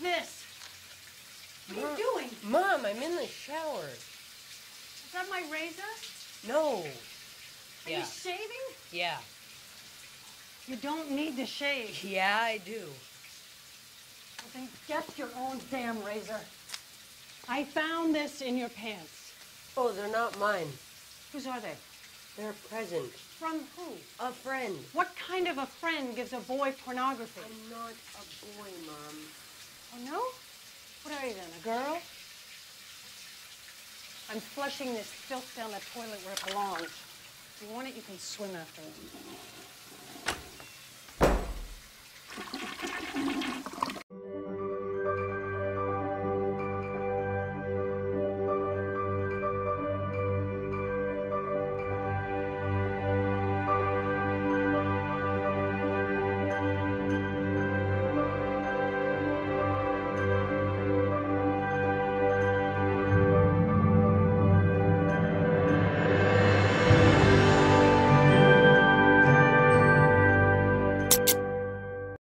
this? What are you doing? Mom, I'm in the shower. Is that my razor? No. Are you shaving? Yeah. You don't need to shave. Yeah, I do. Well, then get your own damn razor. I found this in your pants. Oh, they're not mine. Whose are they? They're a present. From who? A friend. What kind of a friend gives a boy pornography? I'm not a boy, Mom. Oh, no? What are you then, a girl? I'm flushing this filth down the toilet where it belongs. If you want it, you can swim after it.